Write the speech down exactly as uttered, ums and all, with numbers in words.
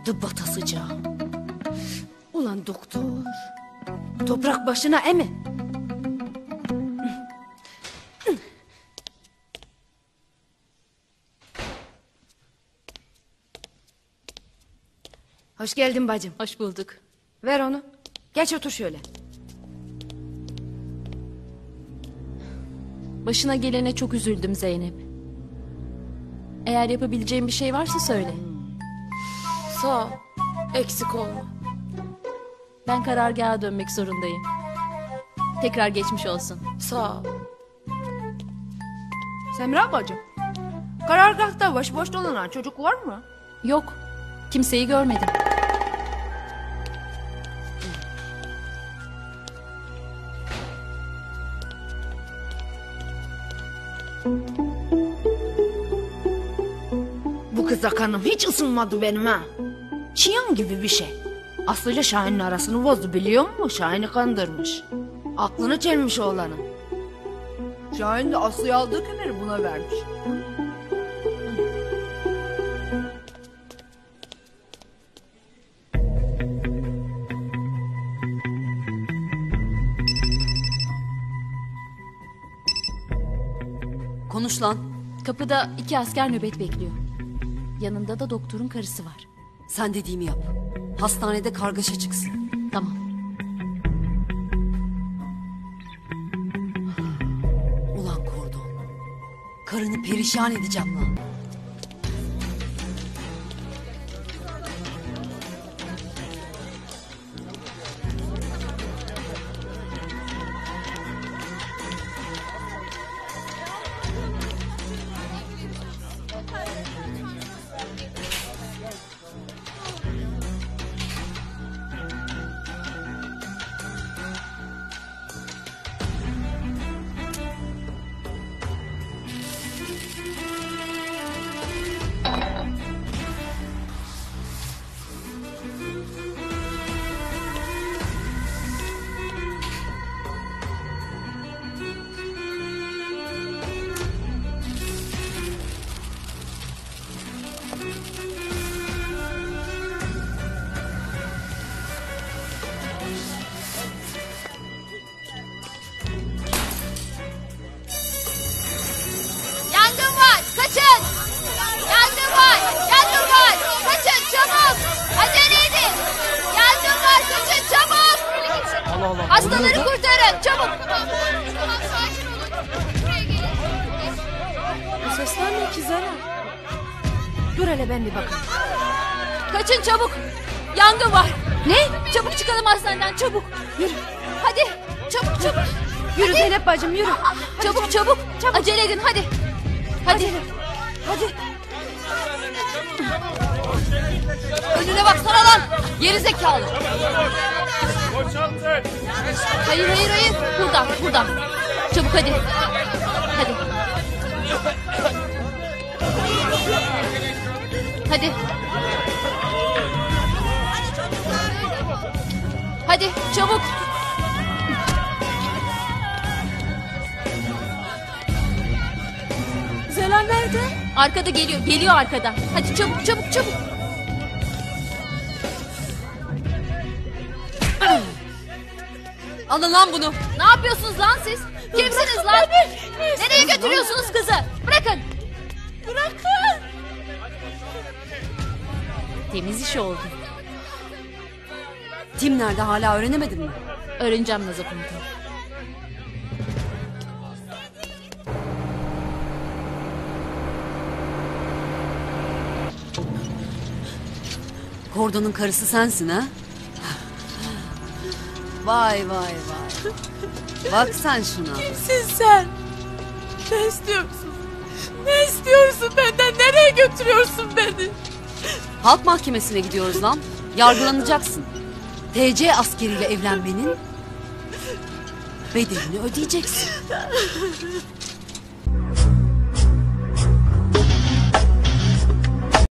Adı batasıca. Ulan doktor. Toprak başına emi. Hoş geldin bacım. Hoş bulduk. Ver onu. Geç otur şöyle. Başına gelene çok üzüldüm Zeynep. Eğer yapabileceğim bir şey varsa söyle. Sağ ol. Eksik olma. Ben karargaha dönmek zorundayım. Tekrar geçmiş olsun. Sağ ol. Semra bacım. Karargahta başıboş dolanan çocuk var mı? Yok. Kimseyi görmedim. Bu kıza kanım hiç ısınmadı benim ha. Çiyan gibi bir şey. Aslı'yla Şahin'in arasını bozdu biliyor musun? Şahin'i kandırmış. Aklını çelmiş oğlanın. Şahin de Aslı'ya aldığı kemeri buna vermiş. Konuş lan. Kapıda iki asker nöbet bekliyor. Yanında da doktorun karısı var. Sen dediğimi yap. Hastanede kargaşa çıksın. Tamam. Ulan Kordon. Karını perişan edeceğim lan. Yangın var! Kaçın! Yangın var! Yangın var! Kaçın çabuk! Acele edin! Yangın var! Kaçın çabuk! Allah Allah. Hastaları kurtarın! Çabuk! Tamam, tamam, sakin olun. Buraya gelin. Bu sesler ne ki Zara? Dur hele ben bir bakayım. Kaçın çabuk. Yangın var. Ne? Çabuk çıkalım hastaneden çabuk. Yürü. Hadi. Çabuk çabuk. Yürü Zeynep bacım yürü. Çabuk çabuk. Acele edin hadi. Hadi. Hadi. Önüne baksana lan. Geri zekalı. Boşaltın. Hayır hayır hayır. Buradan buradan. Çabuk hadi. Hadi. Hadi. Hadi çabuk. Zelen nerede? Arkada geliyor. Geliyor arkada. Hadi çabuk çabuk çabuk. Alın lan bunu. Ne yapıyorsunuz lan siz? Kimsiniz lan? Nereye götürüyorsunuz kızı? Bırakın. Bırakın. Temiz iş oldu. Tim nerede, hala öğrenemedin mi? Öğreneceğim Nazaf komutanım. Kordon'un karısı sensin ha? Vay vay vay. Bak sen şuna. Kimsin sen? Ne istiyorsun? Ne istiyorsun benden? Nereye götürüyorsun beni? Halk mahkemesine gidiyoruz lan. Yargılanacaksın. T C askeriyle evlenmenin bedelini ödeyeceksin.